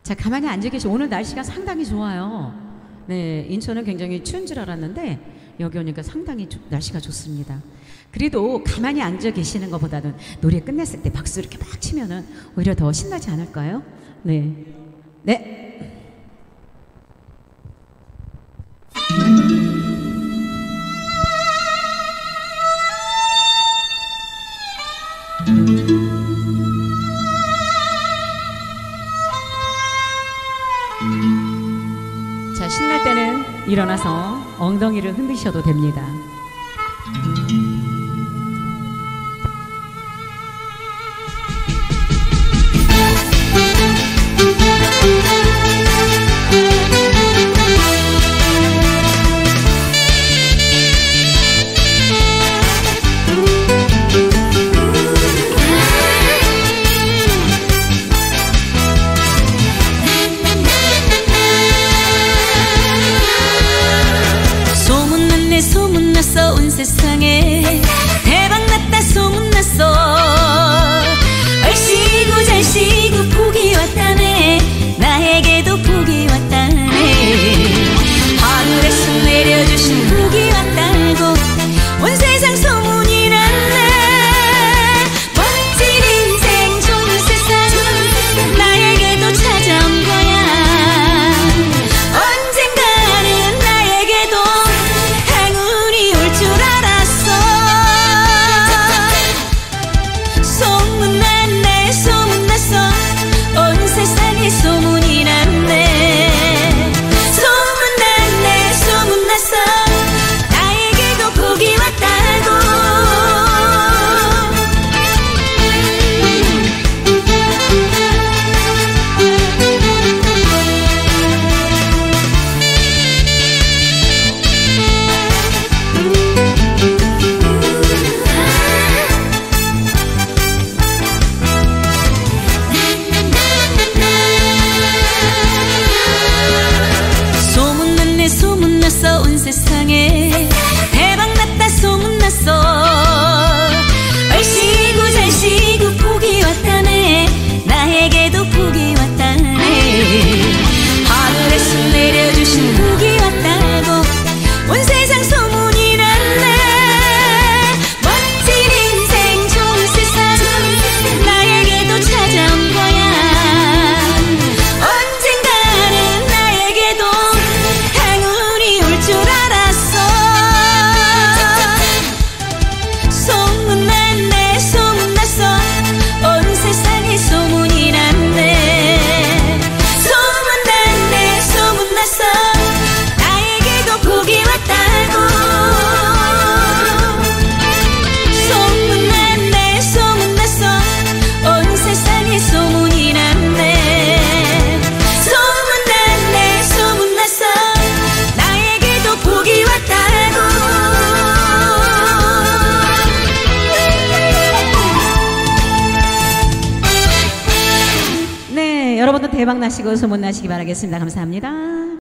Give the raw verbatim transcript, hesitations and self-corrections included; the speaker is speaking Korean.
자, 가만히 앉아 계시. 오늘 날씨가 상당히 좋아요. 네, 인천은 굉장히 추운 줄 알았는데 여기 오니까 상당히 조, 날씨가 좋습니다. 그래도 가만히 앉아 계시는 것보다는 노래 끝냈을 때 박수 이렇게 막 치면은 오히려 더 신나지 않을까요? 네, 네. 자, 신날 때는 일어나서 엉덩이를 흔드셔도 됩니다. 소문났어 온 세상에 대박났다 소문났어 얼씨구 잘씨구 복이 왔다네 나에게도 복이 왔다네 하늘에서 내려주신 복이 왔다고 온 세상 소문이 났네 멋진 인생 좋은 세상 나에게도 찾아온 거야 언젠가는 나에게도 줄 알았어 소문났네 소문났어 온 세상에 소문이 났네 소문났네 소문났어 나에게도 복이 왔다고 소문났어 온 세상에 대박났다 소문났어 얼씨구 잘씨구 복이 왔다네 나에게도 복이 왔다네 하늘에서 내려주신 복이 왔다고 온 세상 소문이 났네 멋진 인생 좋은 세상 나에게도 찾아온 거야 언젠가는 나에게도 줄 알았어 소문났네 소문났어 온 세상에 소문이 났네 소문났네 소문났어 나에게도 복이 왔다고 소문났네 소문났어 온 세상에 소문이 났네 소문났네 소문났어 복이 왔다고 네, 여러분도 대박 나시고 소문 나시기 바라겠습니다. 감사합니다.